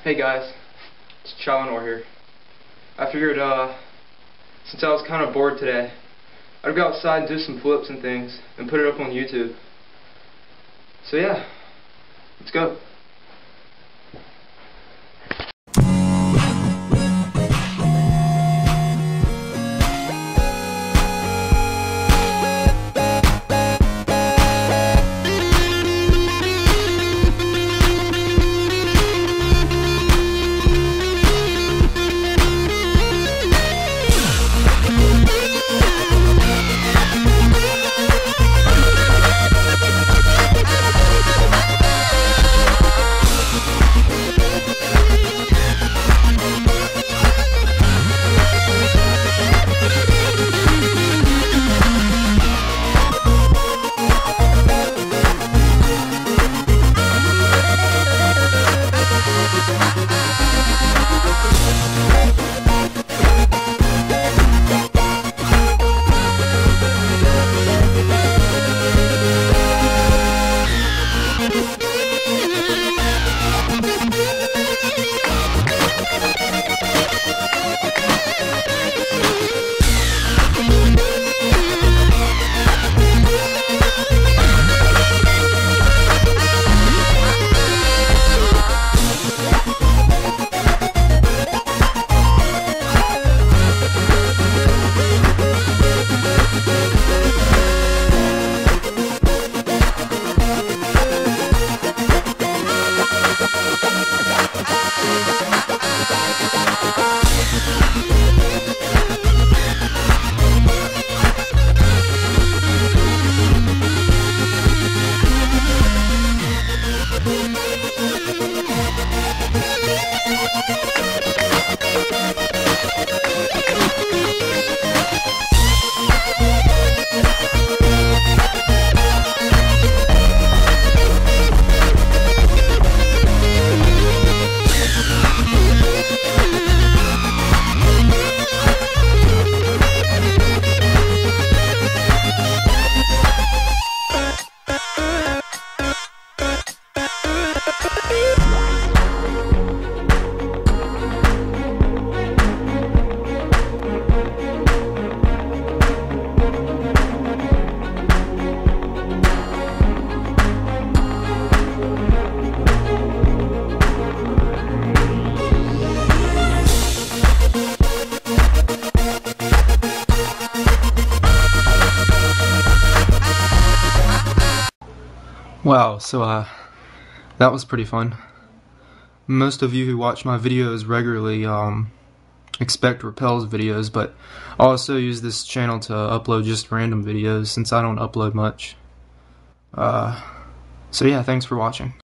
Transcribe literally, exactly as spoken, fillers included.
Hey guys, it's Chalenor here. I figured uh, since I was kind of bored today, I'd go outside and do some flips and things and put it up on YouTube. So yeah, let's go. Wow, so uh, that was pretty fun. Most of you who watch my videos regularly um, expect Rappelz videos, but I also use this channel to upload just random videos since I don't upload much. Uh, so yeah, thanks for watching.